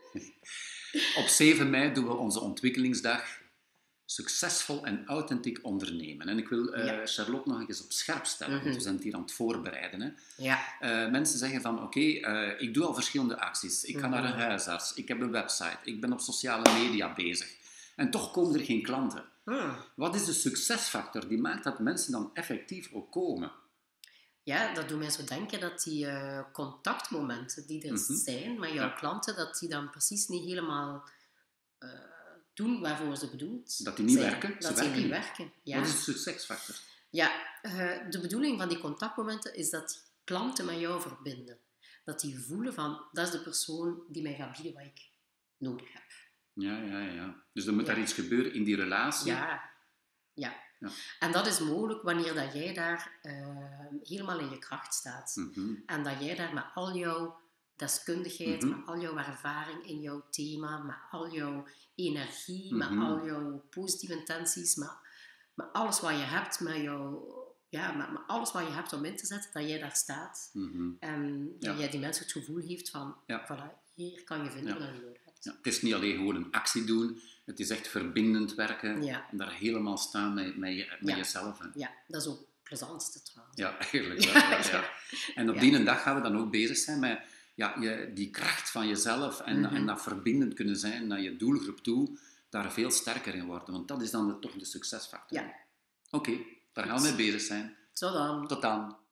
Op 7 mei doen we onze ontwikkelingsdag. Succesvol en authentiek ondernemen. En ik wil Charlotte nog eens op scherp stellen, want we zijn het hier aan het voorbereiden. Hè. Ja. Mensen zeggen van, oké, ik doe al verschillende acties. Ik ga naar een huisarts, ik heb een website, ik ben op sociale media bezig. En toch komen er geen klanten. Wat is de succesfactor die maakt dat mensen dan effectief ook komen? Ja, dat doet mij zo denken dat die contactmomenten die er zijn met jouw klanten, dat die dan precies niet helemaal doen waarvoor ze bedoeld dat die niet zijn. werken. Dat die niet werken. Ja. Wat is de succesfactor? Ja, de bedoeling van die contactmomenten is dat klanten met jou verbinden. Dat die voelen van, dat is de persoon die mij gaat bieden wat ik nodig heb. Ja. Dus er moet daar iets gebeuren in die relatie. Ja. En dat is mogelijk wanneer dat jij daar helemaal in je kracht staat. En dat jij daar met al jouw deskundigheid, met al jouw ervaring in jouw thema, met al jouw energie, met al jouw positieve intenties, met alles wat je hebt, met alles wat je hebt om in te zetten, dat jij daar staat. En dat jij die mensen het gevoel heeft van, voilà, hier kan je vinden wat je nodig hebt. Ja, het is niet alleen gewoon een actie doen, het is echt verbindend werken en daar helemaal staan met jezelf. Hè. Ja, dat is ook het plezantste trouwens. Ja, eigenlijk. Ja. En op die dag gaan we dan ook bezig zijn met die kracht van jezelf en dat verbindend kunnen zijn naar je doelgroep toe, daar veel sterker in worden. Want dat is dan toch de succesfactor. Ja. Oké, daar gaan we mee bezig zijn. Tot dan. Tot dan.